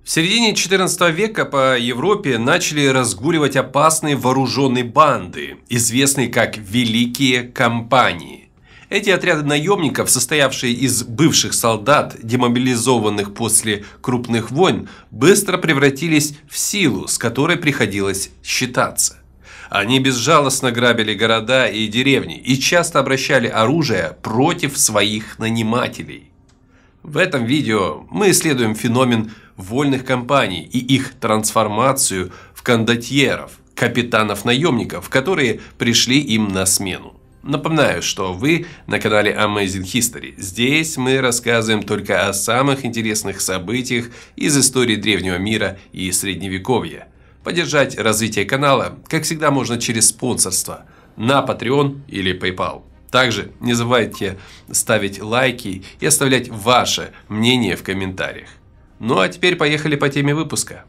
В середине XIV века по Европе начали разгуливать опасные вооруженные банды, известные как Великие Компании. Эти отряды наемников, состоявшие из бывших солдат, демобилизованных после крупных войн, быстро превратились в силу, с которой приходилось считаться. Они безжалостно грабили города и деревни и часто обращали оружие против своих нанимателей. В этом видео мы исследуем феномен вольных компаний и их трансформацию в кондотьеров, капитанов-наемников, которые пришли им на смену. Напоминаю, что вы на канале Amazing History. Здесь мы рассказываем только о самых интересных событиях из истории древнего мира и средневековья. Поддержать развитие канала, как всегда, можно через спонсорство на Patreon или PayPal. Также не забывайте ставить лайки и оставлять ваше мнение в комментариях. Ну а теперь поехали по теме выпуска.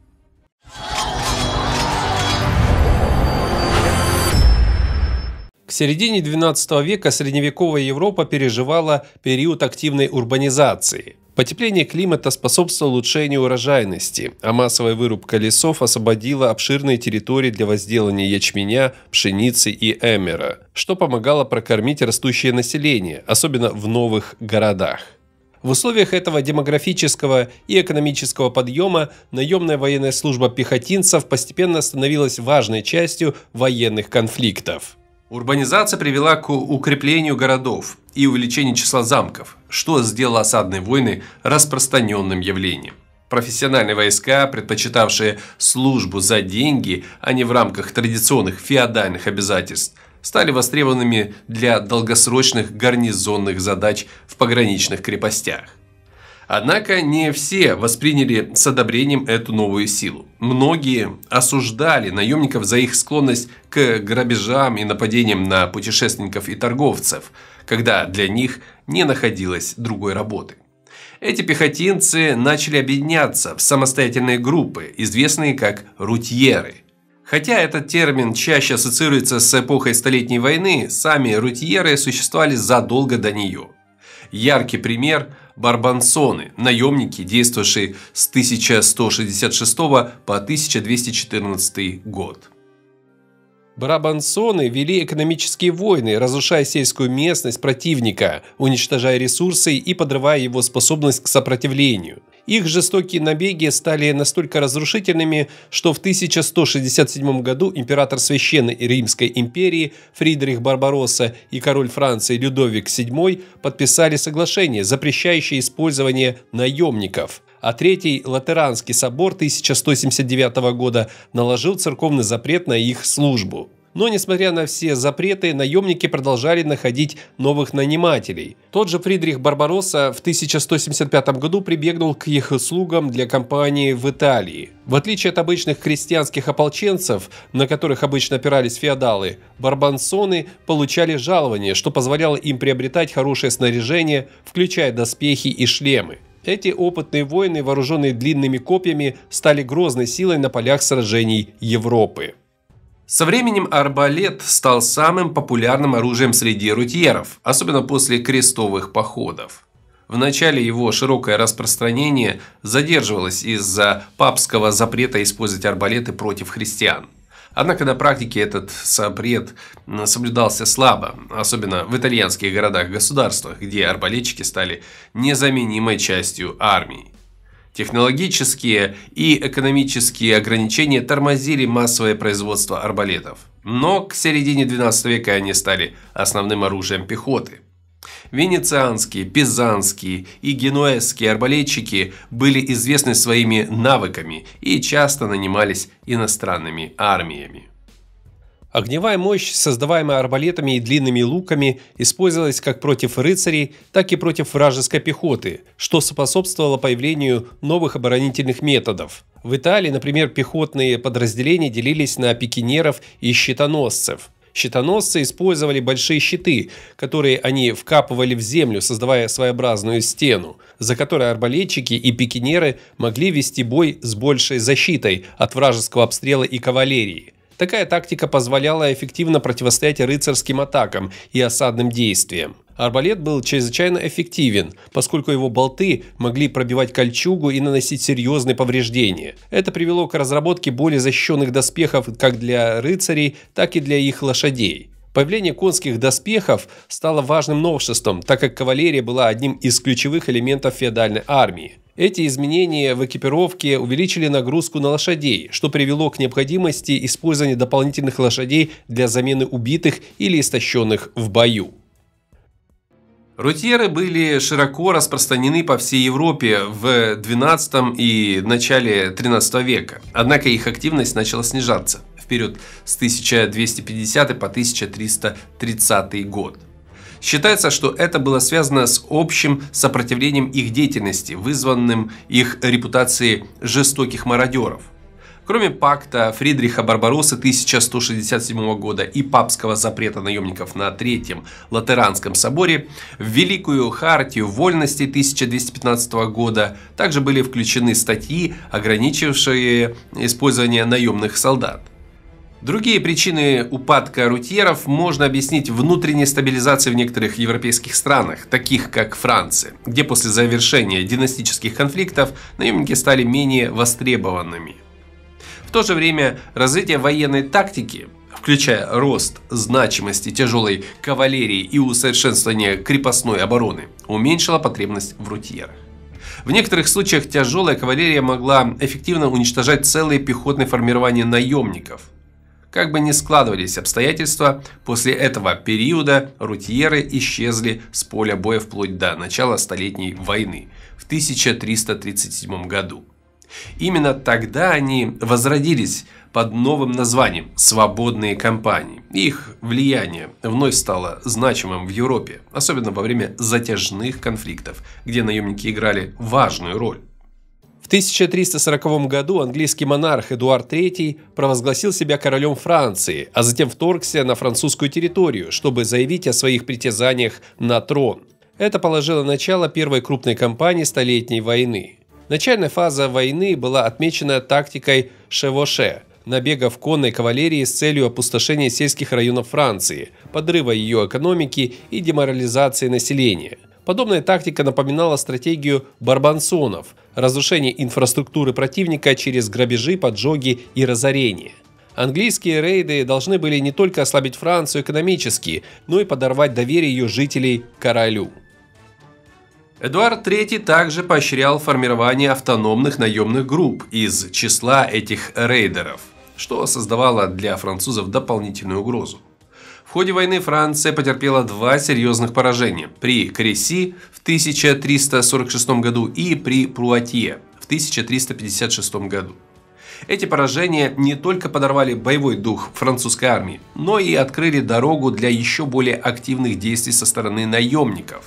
К середине XII века средневековая Европа переживала период активной урбанизации. Потепление климата способствовало улучшению урожайности, а массовая вырубка лесов освободила обширные территории для возделывания ячменя, пшеницы и эммера, что помогало прокормить растущее население, особенно в новых городах. В условиях этого демографического и экономического подъема наемная военная служба пехотинцев постепенно становилась важной частью военных конфликтов. Урбанизация привела к укреплению городов и увеличению числа замков, что сделало осадные войны распространенным явлением. Профессиональные войска, предпочитавшие службу за деньги, а не в рамках традиционных феодальных обязательств, стали востребованными для долгосрочных гарнизонных задач в пограничных крепостях. Однако не все восприняли с одобрением эту новую силу. Многие осуждали наемников за их склонность к грабежам и нападениям на путешественников и торговцев, когда для них не находилось другой работы. Эти пехотинцы начали объединяться в самостоятельные группы, известные как рутьеры. Хотя этот термин чаще ассоциируется с эпохой Столетней войны, сами рутьеры существовали задолго до нее. Яркий пример – барбансоны, наемники, действовавшие с 1166 по 1214 год. Барабансоны вели экономические войны, разрушая сельскую местность противника, уничтожая ресурсы и подрывая его способность к сопротивлению. Их жестокие набеги стали настолько разрушительными, что в 1167 году император Священной Римской империи Фридрих Барбаросса и король Франции Людовик VII подписали соглашение, запрещающее использование наемников. А Третий Латеранский собор 1179 года наложил церковный запрет на их службу. Но, несмотря на все запреты, наемники продолжали находить новых нанимателей. Тот же Фридрих Барбаросса в 1175 году прибегнул к их услугам для кампании в Италии. В отличие от обычных крестьянских ополченцев, на которых обычно опирались феодалы, барбансоны получали жалование, что позволяло им приобретать хорошее снаряжение, включая доспехи и шлемы. Эти опытные воины, вооруженные длинными копьями, стали грозной силой на полях сражений Европы. Со временем арбалет стал самым популярным оружием среди рутьеров, особенно после крестовых походов. В начале его широкое распространение задерживалось из-за папского запрета использовать арбалеты против христиан. Однако на практике этот запрет соблюдался слабо, особенно в итальянских городах-государствах, где арбалетчики стали незаменимой частью армии. Технологические и экономические ограничения тормозили массовое производство арбалетов, но к середине XII века они стали основным оружием пехоты. Венецианские, пизанские и генуэзские арбалетчики были известны своими навыками и часто нанимались иностранными армиями. Огневая мощь, создаваемая арбалетами и длинными луками, использовалась как против рыцарей, так и против вражеской пехоты, что способствовало появлению новых оборонительных методов. В Италии, например, пехотные подразделения делились на пикинеров и щитоносцев. Щитоносцы использовали большие щиты, которые они вкапывали в землю, создавая своеобразную стену, за которой арбалетчики и пикинеры могли вести бой с большей защитой от вражеского обстрела и кавалерии. Такая тактика позволяла эффективно противостоять рыцарским атакам и осадным действиям. Арбалет был чрезвычайно эффективен, поскольку его болты могли пробивать кольчугу и наносить серьезные повреждения. Это привело к разработке более защищенных доспехов как для рыцарей, так и для их лошадей. Появление конских доспехов стало важным новшеством, так как кавалерия была одним из ключевых элементов феодальной армии. Эти изменения в экипировке увеличили нагрузку на лошадей, что привело к необходимости использования дополнительных лошадей для замены убитых или истощенных в бою. Рутьеры были широко распространены по всей Европе в XII и начале XIII века, однако их активность начала снижаться в период с 1250 по 1330 год. Считается, что это было связано с общим сопротивлением их деятельности, вызванным их репутацией жестоких мародеров. Кроме пакта Фридриха Барбароссы 1167 года и папского запрета наемников на Третьем Латеранском соборе, в Великую Хартию вольности 1215 года также были включены статьи, ограничившие использование наемных солдат. Другие причины упадка рутьеров можно объяснить внутренней стабилизацией в некоторых европейских странах, таких как Франция, где после завершения династических конфликтов наемники стали менее востребованными. В то же время развитие военной тактики, включая рост значимости тяжелой кавалерии и усовершенствование крепостной обороны, уменьшило потребность в рутьерах. В некоторых случаях тяжелая кавалерия могла эффективно уничтожать целые пехотные формирования наемников. Как бы ни складывались обстоятельства, после этого периода рутьеры исчезли с поля боя вплоть до начала Столетней войны в 1337 году. Именно тогда они возродились под новым названием «Свободные компании». Их влияние вновь стало значимым в Европе, особенно во время затяжных конфликтов, где наемники играли важную роль. В 1340 году английский монарх Эдуард III провозгласил себя королем Франции, а затем вторгся на французскую территорию, чтобы заявить о своих притязаниях на трон. Это положило начало первой крупной кампании Столетней войны. Начальная фаза войны была отмечена тактикой шевоше – набегов конной кавалерии с целью опустошения сельских районов Франции, подрыва ее экономики и деморализации населения. Подобная тактика напоминала стратегию барбансонов – разрушение инфраструктуры противника через грабежи, поджоги и разорение. Английские рейды должны были не только ослабить Францию экономически, но и подорвать доверие ее жителей к королю. Эдуард III также поощрял формирование автономных наемных групп из числа этих рейдеров, что создавало для французов дополнительную угрозу. В ходе войны Франция потерпела два серьезных поражения – при Креси в 1346 году и при Пруатье в 1356 году. Эти поражения не только подорвали боевой дух французской армии, но и открыли дорогу для еще более активных действий со стороны наемников.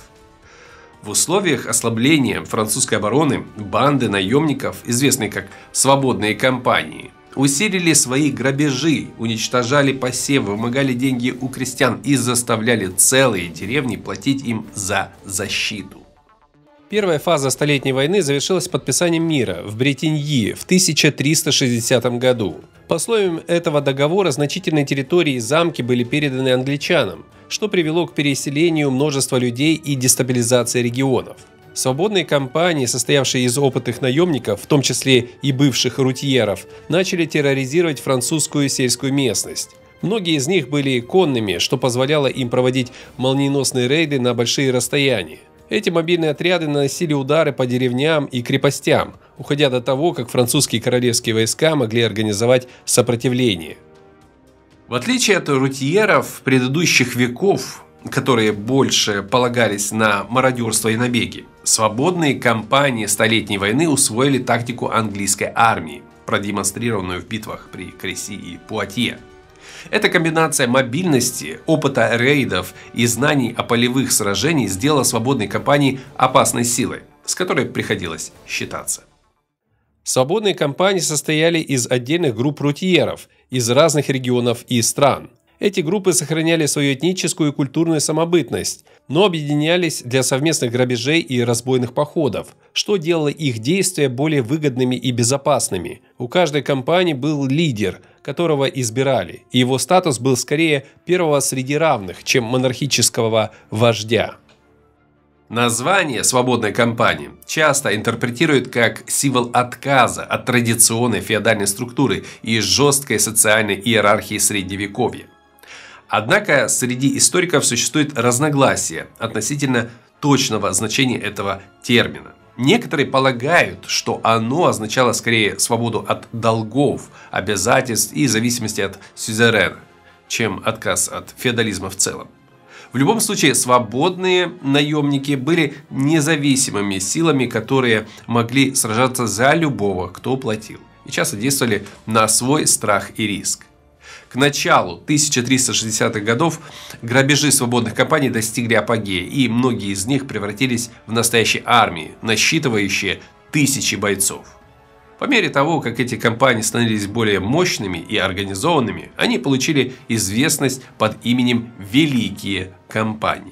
В условиях ослабления французской обороны банды наемников, известные как «свободные компании», усилили свои грабежи, уничтожали посевы, вымогали деньги у крестьян и заставляли целые деревни платить им за защиту. Первая фаза Столетней войны завершилась подписанием мира в Бретеньи в 1360 году. По условиям этого договора значительные территории и замки были переданы англичанам, что привело к переселению множества людей и дестабилизации регионов. Свободные компании, состоявшие из опытных наемников, в том числе и бывших рутьеров, начали терроризировать французскую сельскую местность. Многие из них были конными, что позволяло им проводить молниеносные рейды на большие расстояния. Эти мобильные отряды наносили удары по деревням и крепостям, уходя до того, как французские королевские войска могли организовать сопротивление. В отличие от рутьеров предыдущих веков, которые больше полагались на мародерство и набеги, свободные компании Столетней войны усвоили тактику английской армии, продемонстрированную в битвах при Креси и Пуатье. Эта комбинация мобильности, опыта рейдов и знаний о полевых сражениях сделала свободные компании опасной силой, с которой приходилось считаться. Свободные компании состояли из отдельных групп рутьеров из разных регионов и стран. Эти группы сохраняли свою этническую и культурную самобытность, но объединялись для совместных грабежей и разбойных походов, что делало их действия более выгодными и безопасными. У каждой компании был лидер, которого избирали, и его статус был скорее первого среди равных, чем монархического вождя. Название свободной компании часто интерпретируют как символ отказа от традиционной феодальной структуры и жесткой социальной иерархии Средневековья. Однако среди историков существует разногласие относительно точного значения этого термина. Некоторые полагают, что оно означало скорее свободу от долгов, обязательств и зависимости от сюзерена, чем отказ от феодализма в целом. В любом случае, свободные наемники были независимыми силами, которые могли сражаться за любого, кто платил, и часто действовали на свой страх и риск. К началу 1360-х годов грабежи свободных компаний достигли апогея, и многие из них превратились в настоящие армии, насчитывающие тысячи бойцов. По мере того, как эти компании становились более мощными и организованными, они получили известность под именем «Великие компании».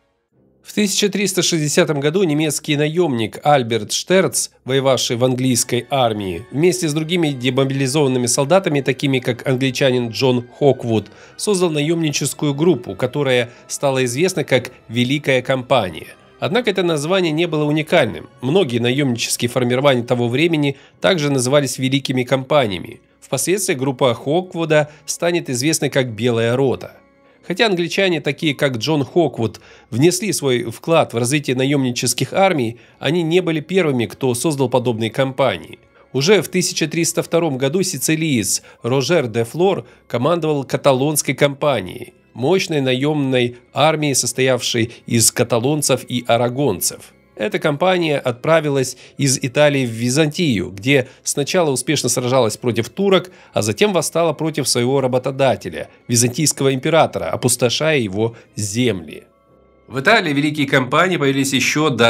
В 1360 году немецкий наемник Альберт Штерц, воевавший в английской армии, вместе с другими демобилизованными солдатами, такими как англичанин Джон Хоквуд, создал наемническую группу, которая стала известна как «Великая компания». Однако это название не было уникальным. Многие наемнические формирования того времени также назывались великими компаниями. Впоследствии группа Хоквуда станет известной как Белая рота. Хотя англичане, такие как Джон Хоквуд, внесли свой вклад в развитие наемнических армий, они не были первыми, кто создал подобные компании. Уже в 1302 году сицилиец Рожер де Флор командовал каталонской компанией, мощной наемной армией, состоявшей из каталонцев и арагонцев. Эта компания отправилась из Италии в Византию, где сначала успешно сражалась против турок, а затем восстала против своего работодателя, византийского императора, опустошая его земли. В Италии великие компании появились еще до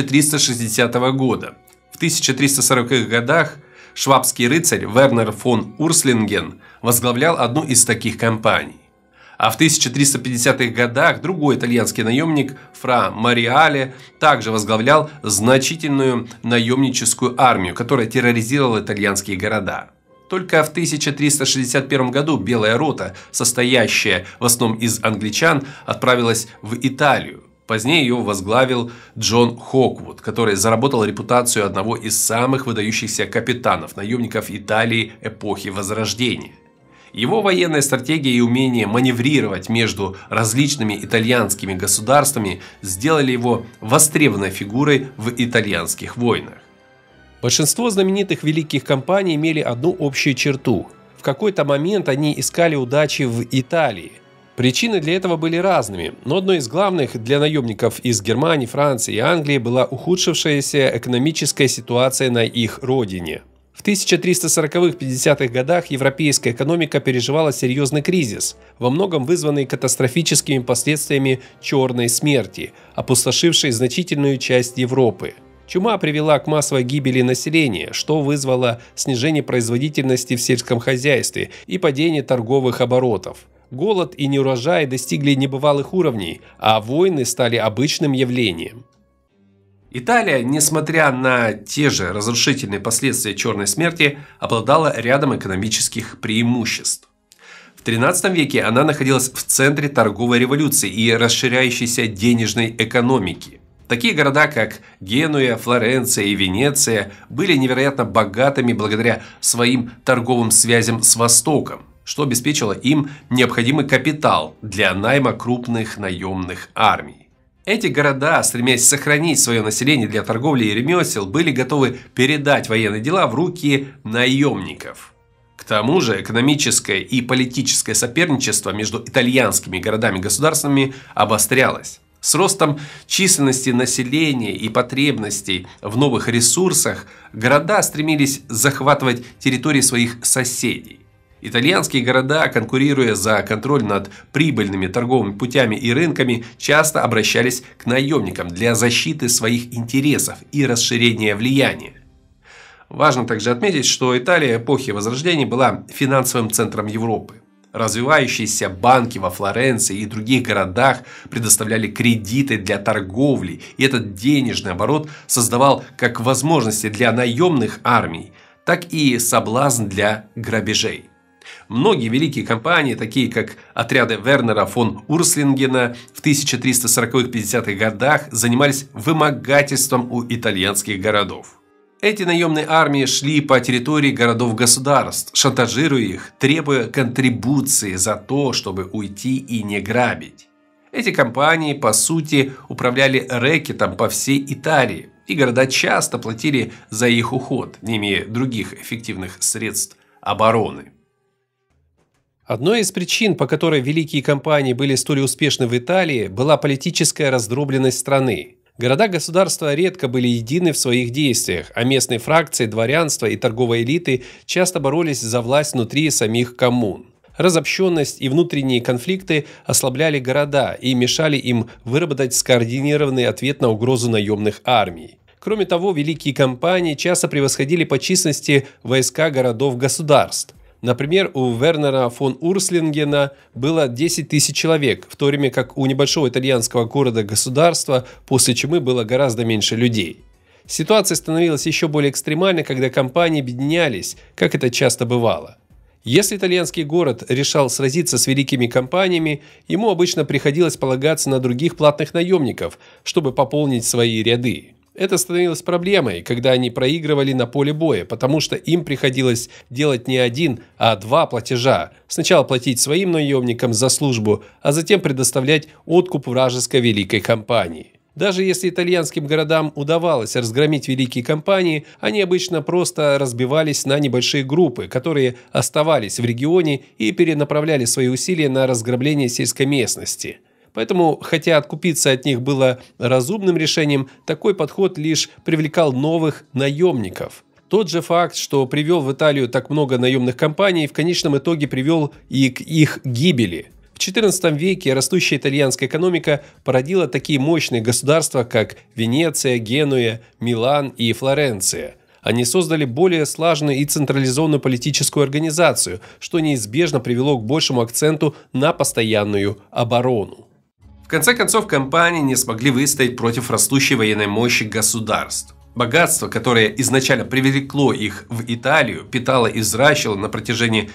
1360 года. В 1340-х годах швабский рыцарь Вернер фон Урслинген возглавлял одну из таких компаний. А в 1350-х годах другой итальянский наемник Фра Мариале также возглавлял значительную наемническую армию, которая терроризировала итальянские города. Только в 1361 году Белая рота, состоящая в основном из англичан, отправилась в Италию. Позднее ее возглавил Джон Хоквуд, который заработал репутацию одного из самых выдающихся капитанов наемников Италии эпохи Возрождения. Его военная стратегия и умение маневрировать между различными итальянскими государствами сделали его востребованной фигурой в итальянских войнах. Большинство знаменитых великих компаний имели одну общую черту. В какой-то момент они искали удачи в Италии. Причины для этого были разными, но одной из главных для наемников из Германии, Франции и Англии была ухудшившаяся экономическая ситуация на их родине. В 1340-50-х годах европейская экономика переживала серьезный кризис, во многом вызванный катастрофическими последствиями Черной смерти, опустошившей значительную часть Европы. Чума привела к массовой гибели населения, что вызвало снижение производительности в сельском хозяйстве и падение торговых оборотов. Голод и неурожай достигли небывалых уровней, а войны стали обычным явлением. Италия, несмотря на те же разрушительные последствия Черной смерти, обладала рядом экономических преимуществ. В XIII веке она находилась в центре торговой революции и расширяющейся денежной экономики. Такие города, как Генуя, Флоренция и Венеция, были невероятно богатыми благодаря своим торговым связям с Востоком, что обеспечило им необходимый капитал для найма крупных наемных армий. Эти города, стремясь сохранить свое население для торговли и ремесел, были готовы передать военные дела в руки наемников. К тому же экономическое и политическое соперничество между итальянскими городами-государствами обострялось. С ростом численности населения и потребностей в новых ресурсах города стремились захватывать территории своих соседей. Итальянские города, конкурируя за контроль над прибыльными торговыми путями и рынками, часто обращались к наемникам для защиты своих интересов и расширения влияния. Важно также отметить, что Италия эпохи Возрождения была финансовым центром Европы. Развивающиеся банки во Флоренции и других городах предоставляли кредиты для торговли, и этот денежный оборот создавал как возможности для наемных армий, так и соблазн для грабежей. Многие великие компании, такие как отряды Вернера фон Урслингена в 1340-50-х годах, занимались вымогательством у итальянских городов. Эти наемные армии шли по территории городов-государств, шантажируя их, требуя контрибуции за то, чтобы уйти и не грабить. Эти компании, по сути, управляли рэкетом по всей Италии, и города часто платили за их уход, не имея других эффективных средств обороны. Одной из причин, по которой великие компании были столь успешны в Италии, была политическая раздробленность страны. Города-государства редко были едины в своих действиях, а местные фракции, дворянства и торговой элиты часто боролись за власть внутри самих коммун. Разобщенность и внутренние конфликты ослабляли города и мешали им выработать скоординированный ответ на угрозу наемных армий. Кроме того, великие компании часто превосходили по численности войска городов-государств. Например, у Вернера фон Урслингена было 10 тысяч человек, в то время как у небольшого итальянского города-государства после чумы было гораздо меньше людей. Ситуация становилась еще более экстремальной, когда компании объединялись, как это часто бывало. Если итальянский город решал сразиться с великими компаниями, ему обычно приходилось полагаться на других платных наемников, чтобы пополнить свои ряды. Это становилось проблемой, когда они проигрывали на поле боя, потому что им приходилось делать не один, а два платежа. Сначала платить своим наемникам за службу, а затем предоставлять откуп вражеской великой компании. Даже если итальянским городам удавалось разгромить великие компании, они обычно просто разбивались на небольшие группы, которые оставались в регионе и перенаправляли свои усилия на разграбление сельской местности. Поэтому, хотя откупиться от них было разумным решением, такой подход лишь привлекал новых наемников. Тот же факт, что привел в Италию так много наемных компаний, в конечном итоге привел и к их гибели. В XIV веке растущая итальянская экономика породила такие мощные государства, как Венеция, Генуя, Милан и Флоренция. Они создали более слаженную и централизованную политическую организацию, что неизбежно привело к большему акценту на постоянную оборону. В конце концов, компании не смогли выстоять против растущей военной мощи государств. Богатство, которое изначально привлекло их в Италию, питало и взращивало на протяжении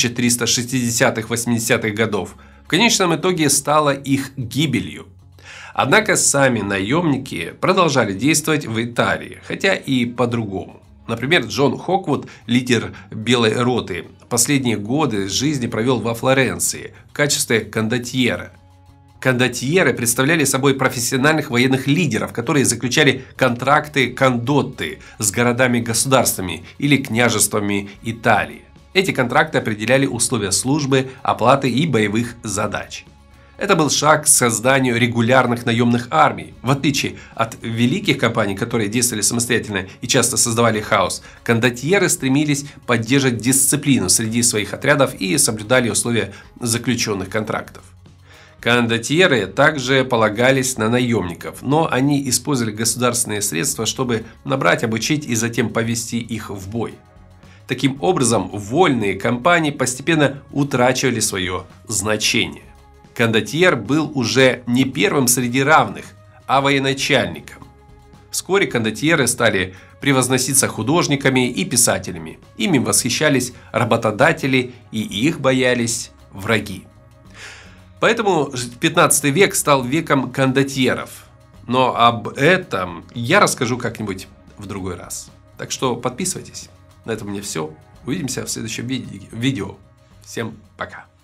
1360-80-х годов, в конечном итоге стало их гибелью. Однако сами наемники продолжали действовать в Италии, хотя и по-другому. Например, Джон Хоквуд, лидер Белой роты, последние годы жизни провел во Флоренции в качестве кондотьера. Кондотьеры представляли собой профессиональных военных лидеров, которые заключали контракты кондотты с городами-государствами или княжествами Италии. Эти контракты определяли условия службы, оплаты и боевых задач. Это был шаг к созданию регулярных наемных армий. В отличие от великих компаний, которые действовали самостоятельно и часто создавали хаос, кондотьеры стремились поддерживать дисциплину среди своих отрядов и соблюдали условия заключенных контрактов. Кондотьеры также полагались на наемников, но они использовали государственные средства, чтобы набрать, обучить и затем повести их в бой. Таким образом, вольные компании постепенно утрачивали свое значение. Кондотьер был уже не первым среди равных, а военачальником. Вскоре кондотьеры стали превозноситься художниками и писателями. Ими восхищались работодатели, и их боялись враги. Поэтому 15 век стал веком кондотьеров. Но об этом я расскажу как-нибудь в другой раз. Так что подписывайтесь. На этом у меня все. Увидимся в следующем видео. Всем пока.